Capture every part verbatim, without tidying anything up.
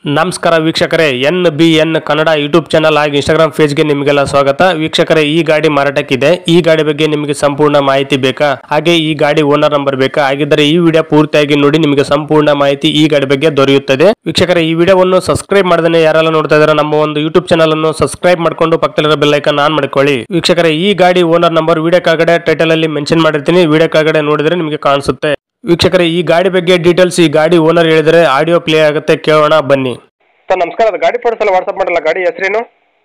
ನಮಸ್ಕಾರ ವೀಕ್ಷಕರೇ, N B N Kannada YouTube channel ಹಾಗೂ ಇನ್ಸ್ಟಾಗ್ರಾಮ್ ಪೇಜ್ಗೆ ನಿಮಗೆಲ್ಲ ಸ್ವಾಗತ. ವೀಕ್ಷಕರೇ, ಈ ಗಾಡಿ ಮಾರಾಟಕ್ಕಿದೆ. ಈ ಗಾಡಿ ಬಗ್ಗೆ ನಿಮಗೆ ಸಂಪೂರ್ಣ ಮಾಹಿತಿ ಬೇಕಾ, ಹಾಗೆ ಈ ಗಾಡಿ ಓನರ್ ನಂಬರ್ ಬೇಕಾ? ಹಾಗಿದ್ದರೆ ಈ ವಿಡಿಯೋ ಪೂರ್ತಿಯಾಗಿ ನೋಡಿ, ನಿಮಗೆ ಸಂಪೂರ್ಣ ಮಾಹಿತಿ ಈ ಗಾಡಿ ಬಗ್ಗೆ ದೊರೆಯುತ್ತದೆ. ವೀಕ್ಷಕರೇ, ಈ ವಿಡಿಯೋವನ್ನು ಸಬ್ಸ್ಕ್ರೈಬ್ ಮಾಡದೇ ಯಾರೆಲ್ಲ ನೋಡ್ತಾ ಇದ್ದಾರೆ, ನಮ್ಮ ಒಂದು ಯೂಟ್ಯೂಬ್ ಚಾನಲ್ ಅನ್ನು ಸಬ್ಸ್ಕ್ರೈಬ್ ಮಾಡ್ಕೊಂಡು ಪಕ್ಕದಲ್ಲಿರೋ ಬೆಲ್ ಐಕಾನ್ ಆನ್ ಮಾಡ್ಕೊಳ್ಳಿ. ವೀಕ್ಷಕರೇ, ಈ ಗಾಡಿ ಓನರ್ ನಂಬರ್ ವಿಡಿಯೋ ಕೆಳಗಡೆ ಟೈಟಲ್ ಅಲ್ಲಿ ಮೆನ್ಷನ್ ಮಾಡಿರ್ತೀನಿ, ವಿಡಿಯೋ ಕೆಳಗಡೆ ನೋಡಿದ್ರೆ ನಿಮಗೆ ಕಾಣಿಸುತ್ತೆ. ವೀಕ್ಷಕರೇ, ಈ ಗಾಡಿ ಬಗ್ಗೆ ಡೀಟೇಲ್ಸ್ ಈ ಗಾಡಿ ಓನರ್ ಹೇಳಿದರೆ ಆಡಿಯೋ ಪ್ಲೇ ಆಗುತ್ತೆ, ಕೇಳೋಣ ಬನ್ನಿ. ಸರ್ ನಮಸ್ಕಾರ, ಅದು ಗಾಡಿ ಫೋಟೋಸ್ ಎಲ್ಲ ವಾಟ್ಸಪ್ ಮಾಡಲ್ಲ. ಗಾಡಿ ಹೆಸರೇನು?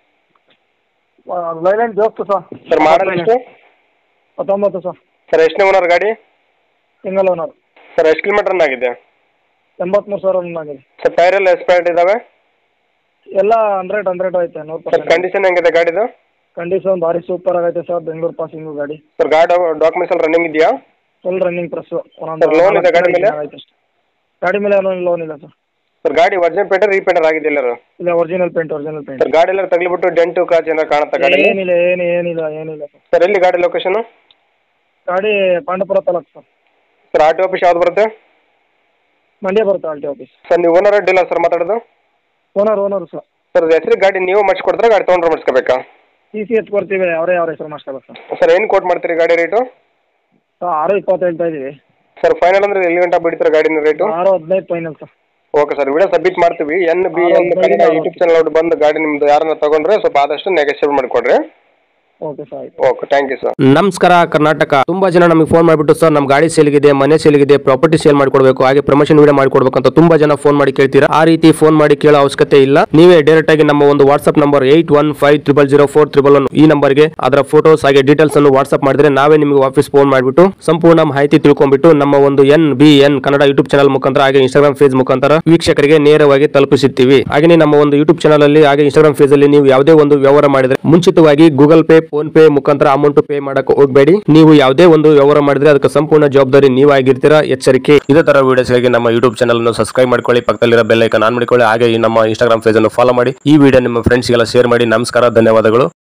ಲೈಲ್ಯಾಂಡ್ ಜೋಸ್ತು ಸರ್. ಸರ್ ಮಾಡಲ್ ಎಷ್ಟು? ಹತ್ತೊಂಬತ್ತು ಸರ್. ಸರ್ ಎಷ್ಟನೇ ಓನರ್ ಗಾಡಿ? Single owner. ಸರ್ ಎಷ್ಟು ಕಿಲೋಮೀಟರ್ ರನ್ ಆಗಿದೆ? ಎಂಬತ್ಮೂರು ಸಾವಿರ ರನ್ ಆಗಿದೆ. ಸರ್ ಟೈರ್ ಎಲ್ಲ ಎಕ್ಸ್ಪೈರ್ಡ್ ಇದಾವೆ? ಎಲ್ಲ ಹಂಡ್ರೆಡ್ ಹಂಡ್ರೆಡ್ ಐತೆ, ನೂರು ಸರ್ ಪರ್ಸೆಂಟ್. ಕಂಡೀಷನ್ ಹೆಂಗಿದೆ ಗಾಡಿದು? ಕಂಡೀಷನ್ ಭಾರಿ ಸೂಪರ್ ಆಗೈತೆ ಸರ್. ಬೆಂಗಳೂರು ಪಾಸಿಂಗು ಗಾಡಿ. ಸರ್ ಗಾಡಿ ಡಾಕ್ಯುಮೆಂಟ್ಸ್ ಎಲ್ಲ ರನ್ನಿಂಗ್ ಇದೆಯಾ? ಫುಲ್ ರನ್ನಿಂಗ್ ಪ್ರೆಸ್. ಸರ್ ಲೋನ್ ಇದೆ ಗಾಡಿ ಮೇಲೆ? ಗಾಡಿ ಮೇಲೆ ಲೋನ್ ಇಲ್ಲ ಸರ್. ಸರ್ ಗಾಡಿ ಒರಿಜಿನಲ್ ಪೇಂಟರ್ ರೀಪೇಂಟರ್ ಆಗಿದೆ ಎಲ್ಲರೂ? ಇಲ್ಲ, original paint original paint. Sir ಗಾಡಿ ಎಲ್ಲ ತಗಲಿಬಿಟ್ಟು ಡೆಂಟು ಕಾಚ್ ಏನಾರು ಕಾಣುತ್ತಾ ಗಾಡಿ? ಏನಿಲ್ಲ ಏನು ಏನಿಲ್ಲ ಏನಿಲ್ಲ ಸರ್. ಸರ್ ಎಲ್ಲಿ ಗಾಡಿ ಲೊಕೇಶನ್? ಗಾಡಿ Pandavapura taluk sir. Sir R T office ಯಾವ್ದು ಬರುತ್ತೆ? ಮಂಡ್ಯ ಬರುತ್ತೆ ಆರ್ ಟಿ ಆಫೀಸ್. ಸರ್ ನೀವು ಓನರ್ ಡೀಲರ್ ಸರ್ ಮಾತಾಡೋದು? Owner owner sir. ಸರ್ ಹೆಸರು ಗಾಡಿ ನೀವು ಮಾಡಿಸ್ಕೊಡ್ತಾರೆ, ಗಾಡಿ ತೊಗೊಂಡ್ರೆ ಮಾಡಿಸ್ಕೋಬೇಕಾ? ಸಿ ಸಿ ಎಚ್ ಕೊಡ್ತೀವಿ, ಅವರೇ ಅವ್ರ ಹೆಸರು ಮಾಡಿಸ್ಕೋಬೇಕು ಸರ್. ಸರ್ ಏನು ಕೋಟ್ ಮಾಡ್ತೀರಿ ಗಾಡಿ ರೇಟು? ಸರ್ ಆರು ಇಪ್ಪತ್ತು ಹೇಳ್ತಾ ಇದ್ದೀವಿ ಸರ್ ಫೈನಲ್ ಅಂದ್ರೆ ಎಲ್ಲಿ ಗಂಟೆ ಬಿಡ್ತಾರೆ ಗಾಡಿನ ರೇಟು? ಆರು ಹದಿನೈದು final sir. Okay sir, video submit ಮಾಡ್ತೀವಿ. N B N Kannada YouTube channel ಅವ್ರು ಬಂದು ಗಾಡಿ ನಿಮ್ದು ಯಾರನ್ನ ತಗೊಂಡ್ರೆ ಸ್ವಲ್ಪ ಆದಷ್ಟು ನೆಗೋಷಿಯೇಟ್ ಮಾಡಿಕೊಡ್ರಿ. Okay sir. Okay, thank you sir. ನಮಸ್ಕಾರ ಕರ್ನಾಟಕ. ತುಂಬಾ ಜನ ನಮಗೆ ಫೋನ್ ಮಾಡಿಬಿಟ್ಟು ಸರ್ ನಮ್ಮ ಗಾಡಿ ಸೇಲ್ಗಿದೆ, ಮನೆ ಸೇಲ್ಗಿದೆ, ಪ್ರಾಪರ್ಟಿ ಸೇಲ್ ಮಾಡ್ಕೊಡ್ಬೇಕು, ಹಾಗೆ ಪ್ರಮೋಷನ್ ವಿಡಿಯೋ ಮಾಡ್ಕೊಡ್ಬೇಕು ಅಂತ ತುಂಬಾ ಜನ ಫೋನ್ ಮಾಡಿ ಕೇಳ್ತೀರಾ. ಆ ರೀತಿ ಫೋನ್ ಮಾಡಿ ಕೇಳೋ ಅವಶ್ಯಕತೆ ಇಲ್ಲ. ನೀವೇ ಡೈರೆಕ್ಟ್ ಆಗಿ ನಮ್ಮ ಒಂದು WhatsApp number eight one five triple zero four triple one ಈ ನಂಬರ್ಗೆ ಅದರ ಫೋಟೋಸ್ ಹಾಗೆ ಡೀಟೇಲ್ಸ್ ಅನ್ನು ವಾಟ್ಸ್ಆಪ್ ಮಾಡಿದ್ರೆ ನಾವೇ ನಿಮಗೆ ವಾಪಸ್ ಫೋನ್ ಮಾಡಿಬಿಟ್ಟು ಸಂಪೂರ್ಣ ಮಾಹಿತಿ ತಿಳ್ಕೊಂಡ್ಬಿಟ್ಟು ನಮ್ಮ ಒಂದು N B N Kannada YouTube channel ಮುಖಾಂತರ ಹಾಗೆ ಇನ್ಸ್ಟಾಗ್ರಾಮ್ ಪೇಜ್ ಮುಖಾಂತರ ವೀಕ್ಷಕರಿಗೆ ನೇರವಾಗಿ ತಲುಪಿಸುತ್ತೀವಿ. ಹಾಗೆ ನಮ್ಮ ಒಂದು ಯೂಟ್ಯೂಬ್ ಚಾನಲ್ ಅಲ್ಲಿ ಹಾಗೆ ಇನ್ಸ್ಟಾಗ್ರಾಮ್ ಪೇಜ್ ಅಲ್ಲಿ ನೀವು ಯಾವುದೇ ಒಂದು ವ್ಯವಹಾರ ಮಾಡಿದ್ರೆ ಮುಂಚಿತವಾಗಿ ಗೂಗಲ್ ಪೇ, ಫೋನ್ ಪೇ ಮುಖಾಂತರ ಅಮೌಂಟ್ ಪೇ ಮಾಡಕ್ಕೆ ಹೋಗಬೇಡಿ. ನೀವು ಯಾವುದೇ ಒಂದು ವ್ಯವಹಾರ ಮಾಡಿದ್ರೆ ಅದಕ್ಕೆ ಸಂಪೂರ್ಣ ಜವಾಬ್ದಾರಿ ನೀವಾಗಿರ್ತೀರಾ, ಎಚ್ಚರಿಕೆ. ಇದೇ ತರ ವಿಡಿಯೋಸ್ಗಾಗಿ ನಮ್ಮ ಯೂಟ್ಯೂಬ್ ಚಾನಲ್ ಅನ್ನು ಸಬ್ಸ್ಕ್ರೈಬ್ ಮಾಡ್ಕೊಳ್ಳಿ, ಪಕ್ಕದಲ್ಲಿರೋ ಬೆಲ್ ಐಕಾನ್ ಆನ್ ಮಾಡಿಕೊಳ್ಳಿ, ಹಾಗೆ ನಮ್ಮ ಇನ್ಸ್ಟಾಗ್ರಾಮ್ ಪೇಜ್ ಅನ್ನು ಫಾಲೋ ಮಾಡಿ. ಈ ವಿಡಿಯೋ ನಿಮ್ಮ ಫ್ರೆಂಡ್ಸ್ಗೆಲ್ಲ ಶೇರ್ ಮಾಡಿ. ನಮಸ್ಕಾರ, ಧನ್ಯವಾದಗಳು.